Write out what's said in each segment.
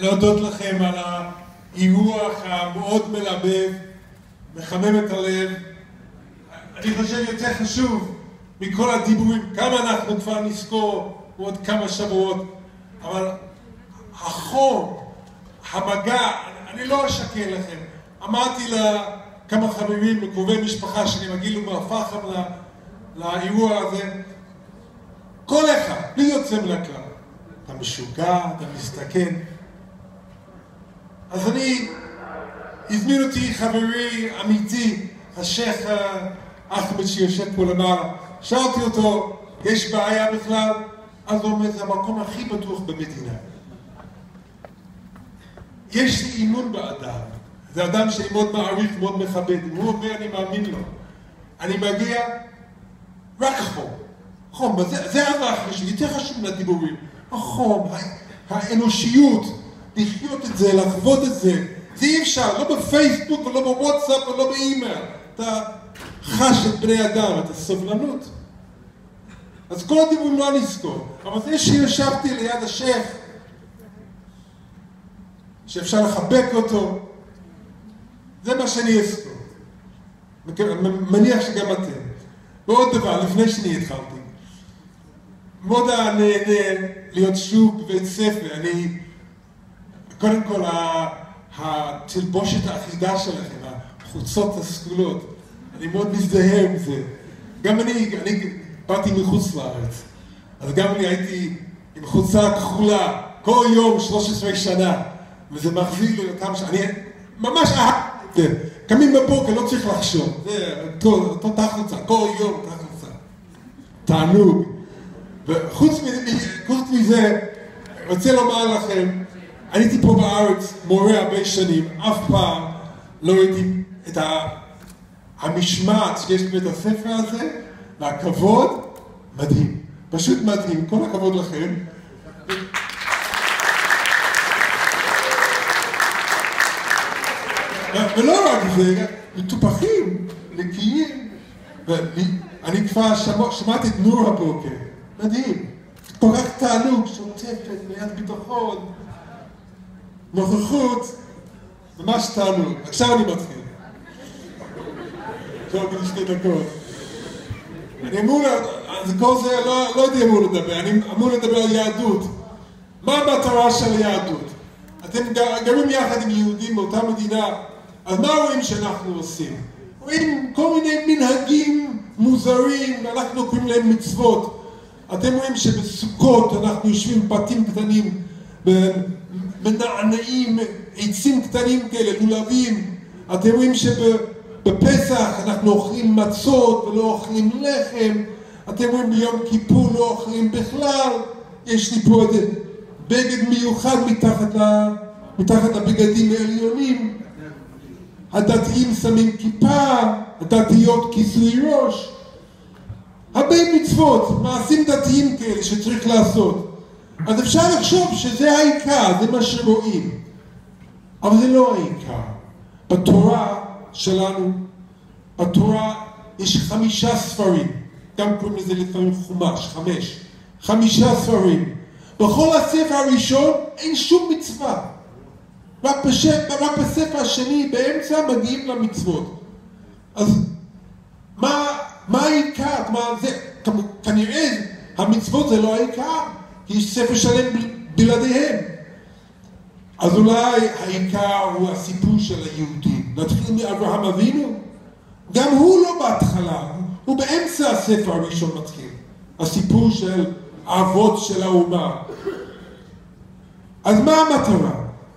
להודות לכם על האירוח המאוד מלבב, מחמם את הלב. אני חושב יותר חשוב מכל הדיבורים, כמה אנחנו כבר נזכור עוד כמה שבועות, אבל החום, המגע, אני לא אשקר לכם. אמרתי לכמה חברים, לקרובי משפחה שאני מגיע מהפחם לאירוע הזה, כל אחד, בלי יוצא מן הכלל. אתה משוגע, אתה מסתכן. אז הזמין אותי חברי אמיתי, השייח אחמד שיושב פה למעלה. שאלתי אותו, יש בעיה בכלל? אז הוא אומר, זה המקום הכי בטוח במדינה. יש לי אימון באדם. זה אדם שאני מאוד מעריך, מאוד מכבד. הוא אומר, אני מאמין לו. אני מגיע, רק חום. חום, זה הדבר שלי, יותר חשוב מהדיבורים. החום, האנושיות, לחיות את זה, לחוות את זה. זה אי אפשר, לא בפייסבוק ולא בוואטסאפ ולא באימייל. אתה חש את בני אדם, את הסובלנות. אז כל הדיבורים לא נזכור. אבל זה שישבתי ליד השייח, שאפשר לחבק אותו, זה מה שאני אזכור. מניח שגם אתם. ועוד דבר, לפני שאני התחלתי. מאוד נהנה להיות שוב בבית ספר. קודם כל, התלבושת האחידה שלכם, החוצות הסגולות, אני מאוד מזדהה עם זה. גם אני באתי מחוץ לארץ, אז גם אני הייתי עם חוצה כחולה כל יום 13 שנה, וזה מחזיר לי אותם שאני ממש אהבתי. קמים בבוקר, לא צריך לחשוב, זה אותו תחלוצה, כל יום תחלוצה. תענוג. וחוץ מזה, רוצה לומר לכם, אני הייתי פה בארץ מורה הרבה שנים, אף פעם לא ראיתי את המשמעת שיש בבית הספר הזה, והכבוד מדהים, פשוט מדהים, כל הכבוד לכם. ולא רק זה, מטופחים, נקיים, ואני כבר שמעתי את נור הבוקר, מדהים, כל כך תענוג, שוטפת, ליד ביטחון, נוכחות, ממש תענוג. עכשיו אני מתחיל. טוב, בשתי דקות. אני אמור, אז כל זה לא הייתי אמור לדבר, אני אמור לדבר על יהדות. מה המטרה של יהדות? אתם גרים יחד עם יהודים באותה מדינה, אז מה רואים שאנחנו עושים? רואים כל מיני מנהגים מוזרים, אנחנו קוראים להם מצוות. אתם רואים שבסוכות אנחנו יושבים בתים קטנים, מנענעים, עצים קטנים כאלה, לולבים. אתם רואים שבפסח אנחנו אוכלים מצות ולא אוכלים לחם. אתם רואים ביום כיפור לא אוכלים בכלל. יש לי פה איזה בגד מיוחד מתחת לבגדים העליונים. הדתיים שמים כיפה, הדתיות כיסוי ראש. הרבה מצוות, מעשים דתיים כאלה שצריך לעשות. אז אפשר לחשוב שזה העיקר, זה מה שרואים. אבל זה לא העיקר. בתורה שלנו, בתורה יש 5 ספרים. גם קוראים לזה לפעמים חומש, 5 ספרים. בכל הספר הראשון אין שום מצווה. רק בספר השני, באמצע, מגיעים למצוות. אז מה העיקר? כנראה המצוות זה לא העיקר. יש ספר שלם בלעדיהם. אז אולי העיקר הוא הסיפור של היהודים. נתחיל מאברהם אבינו. גם הוא לא בהתחלה, הוא באמצע הספר הראשון מתחיל. הסיפור של האבות של האומה. אז מה המטרה?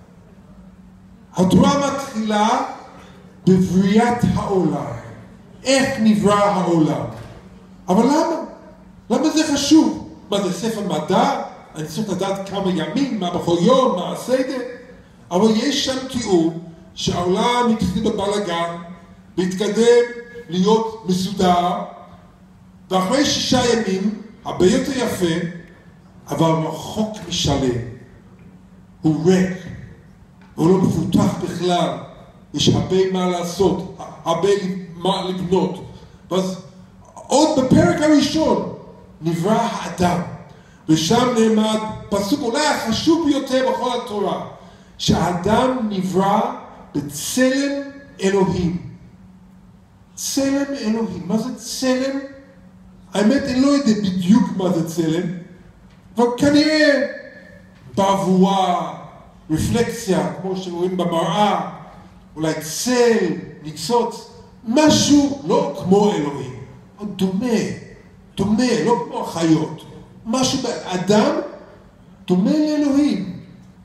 התורה מתחילה בבריאת העולם. איך נברא העולם. אבל למה? למה זה חשוב? מה זה ספר מדע? אני צריך לדעת כמה ימים, מה בכל יום, מה הסדר? אבל יש שם תיאור שהעולם התחיל בבלגן, והתקדם להיות מסודר, ואחרי 6 ימים, הרבה יותר יפה, אבל רחוק משלם. הוא ריק, הוא לא מפותח בכלל. יש הרבה מה לעשות, הרבה מה לבנות. ואז עוד בפרק הראשון נברא האדם, ושם נעמד פסוק אולי החשוב ביותר בכל התורה. שהאדם נברא בצלם אלוהים. צלם אלוהים. מה זה צלם? האמת, אני לא יודע בדיוק מה זה צלם, אבל כנראה בבואה, רפלקסיה, כמו שרואים במראה, אולי צל, ניצוץ, משהו לא כמו אלוהים, אבל דומה, לא כמו החיות. משהו באדם דומה לאלוהים.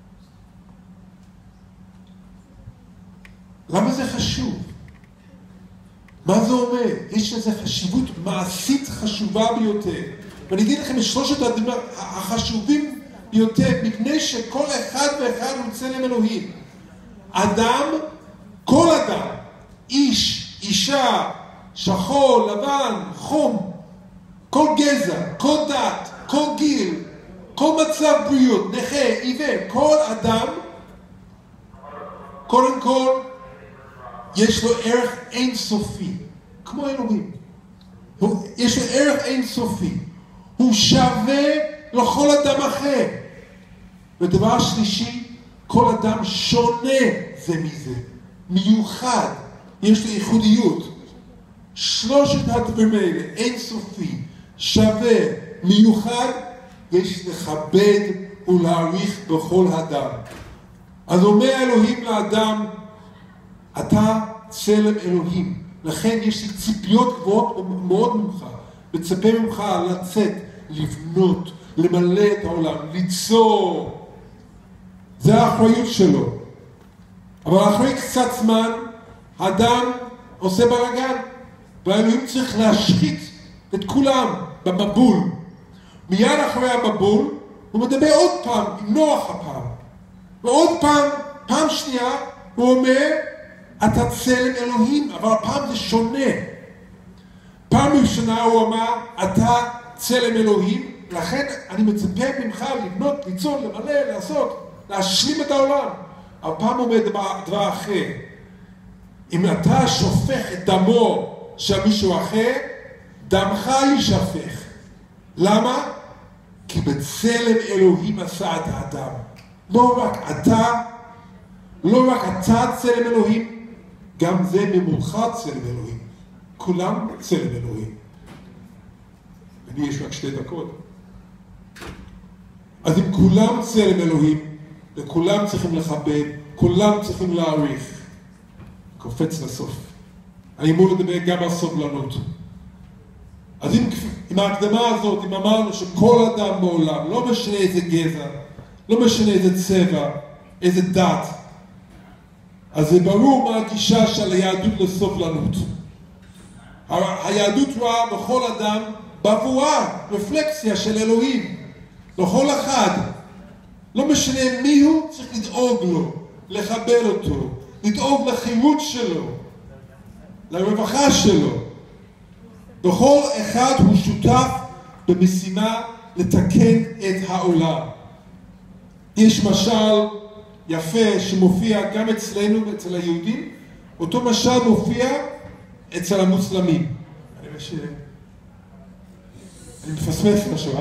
למה זה חשוב? מה זה אומר? יש לזה חשיבות מעשית חשובה ביותר. ואני אגיד לכם את שלושת הדברים החשובים ביותר, מפני שכל אחד ואחד הוא צלם אלוהים. אדם, כל אדם, איש, אישה, שחור, לבן, חום, כל גזע, כל דת, כל גיל, כל מצב בריאות, נכה, עיוור, כל אדם, קודם כל, יש לו ערך אינסופי, כמו אלוהים. יש לו ערך אינסופי. הוא שווה לכל אדם אחר. ודבר שלישי, כל אדם שונה זה מזה. מיוחד. יש לו ייחודיות. שלושת הדברים האלה, אינסופי, שווה, מיוחד, יש לכבד ולהעריך בכל אדם. אז אומר אלוהים לאדם, אתה צלם אלוהים, לכן יש לי ציפיות גבוהות מאוד ממך, מצפה ממך לצאת, לבנות, למלא את העולם, ליצור. זה האחריות שלו. אבל אחרי קצת זמן, האדם עושה בלגן, והאלוהים צריך להשחית את כולם במבול. מיד אחרי המבול, הוא מדבר עוד פעם עם נוח הפעם. ועוד פעם שנייה, הוא אומר, אתה צלם אלוהים, אבל הפעם זה שונה. פעם ראשונה הוא אמר, אתה צלם אלוהים, לכן אני מצפה ממך לבנות, ליצור, למלא, לעשות, להשלים את העולם. אבל פעם הוא אומר דבר אחר. אם אתה שופך את דמו של מישהו אחר, דמך יישפך. למה? כי בצלם אלוהים עשה את האדם. לא רק אתה צלם אלוהים, גם זה ממולך צלם אלוהים. כולם צלם אלוהים. אני יש רק 2 דקות. אז אם כולם צלם אלוהים, וכולם צריכים לכבד, כולם צריכים להעריך. קופץ לסוף. אני אמור לדבר גם על סובלנות. אז עם ההקדמה הזאת, אם אמרנו שכל אדם בעולם, לא משנה איזה גזע, לא משנה איזה צבע, איזה דת, אז זה ברור מה הגישה של היהדות לסובלנות. היהדות רואה בכל אדם בבואה, רפלקסיה של אלוהים. לכל אחד, לא משנה מי הוא, צריך לדאוג לו, לכבד אותו, לדאוג לחירות שלו, לרווחה שלו. בכל אחד הוא שותף במשימה לתקן את העולם. יש משל יפה שמופיע גם אצלנו ואצל היהודים, אותו משל מופיע אצל המוסלמים. אני מפספס משהו,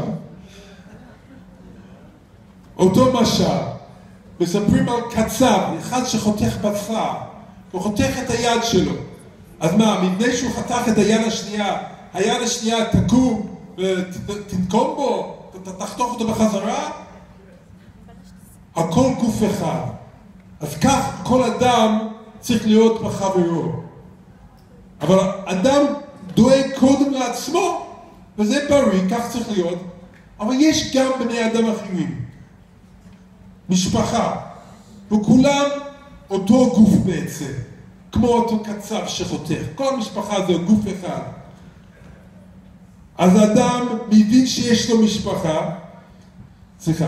אותו משל, מספרים על קצב, אחד שחותך בשר, הוא חותך את היד שלו. אז מה, מפני שהוא חתך את היד השנייה תקום ותנקום בו, תחתוך אותו בחזרה? הכל גוף אחד. אז כך כל אדם צריך להיות בחברו. אבל אדם דואג קודם לעצמו, וזה בריא, כך צריך להיות. אבל יש גם בני אדם אחרים. משפחה. וכולם אותו גוף בעצם. כמו אותו קצב שחותך. כל משפחה זה גוף אחד. אז האדם מבין שיש לו משפחה. סליחה.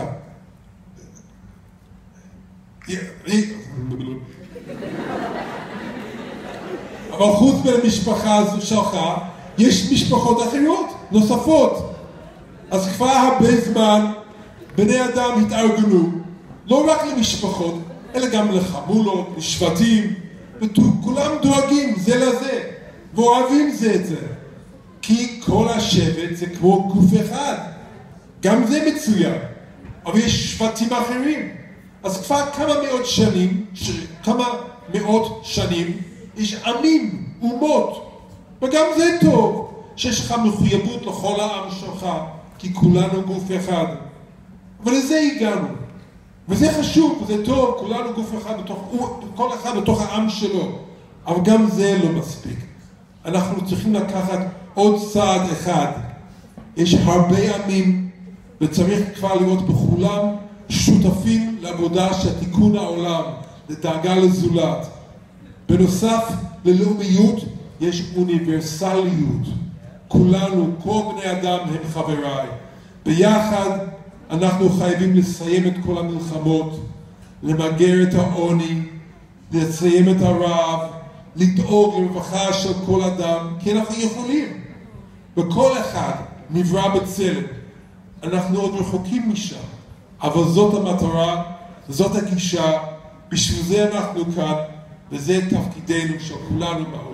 אבל חוץ מהמשפחה הזו שלך, יש משפחות אחרות, נוספות. אז כבר הרבה זמן בני אדם התארגנו, לא רק למשפחות, אלא גם לחמולות, לשבטים, וכולם דואגים זה לזה, ואוהבים זה את זה. כי כל השבט זה כמו גוף אחד. גם זה מצוין. אבל יש שבטים אחרים. אז כבר כמה מאות שנים, יש עמים, אומות, וגם זה טוב, שיש לך מחויבות לכל העם שלך, כי כולנו גוף אחד. אבל לזה הגענו. וזה חשוב, וזה טוב, כולנו גוף אחד, כל אחד בתוך העם שלו. אבל גם זה לא מספיק. אנחנו צריכים לקחת עוד צעד אחד. יש הרבה עמים, וצריך כבר לראות בכולם שותפים לעבודה של תיקון העולם, לדאגה לזולת. בנוסף ללאומיות, יש אוניברסליות. כולנו, כל בני אדם הם חבריי. ביחד אנחנו חייבים לסיים את כל המלחמות, למגר את העוני, לסיים את הרעב, לדאוג לרווחה של כל אדם, כי אנחנו יכולים. וכל אחד נברא בצלם. אנחנו עוד רחוקים משם, אבל זאת המטרה, זאת הגישה, בשביל זה אנחנו כאן, וזה תפקידנו של כולנו בעולם.